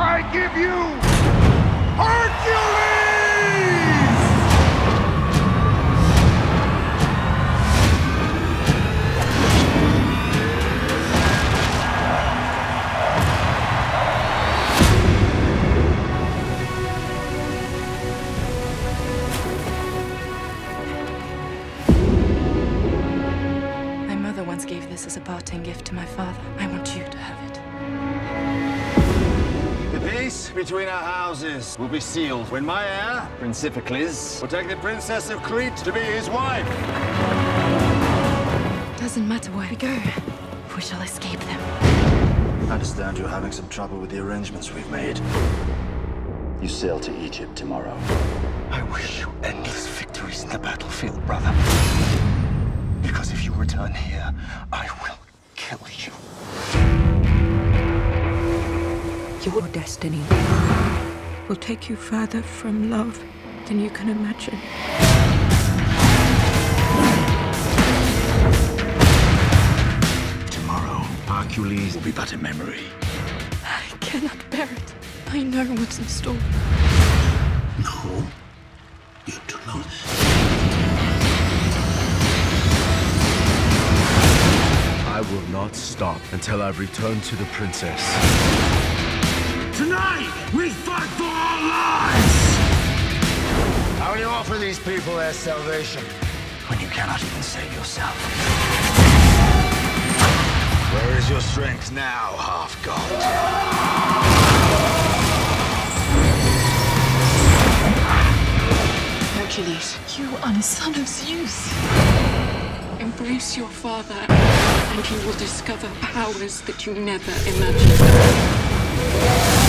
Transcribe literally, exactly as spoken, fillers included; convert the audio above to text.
I give you Hercules! My mother once gave this as a parting gift to my father. I want you to have it. The peace between our houses will be sealed when my heir, Prince Iphicles, will take the Princess of Crete to be his wife. Doesn't matter where we go, we shall escape them. I understand you're having some trouble with the arrangements we've made. You sail to Egypt tomorrow. I wish you endless victories in the battlefield, brother. Because if you return here, I will kill you. Your destiny will take you further from love than you can imagine. Tomorrow, Hercules will be but a memory. I cannot bear it. I know what's in store. No, you do not. I will not stop until I've returned to the princess. Tonight, we fight for our lives! How will you offer these people their salvation? When you cannot even save yourself. Where is your strength now, half-god? Hercules, you are the son of Zeus. Embrace your father, and you will discover powers that you never imagined.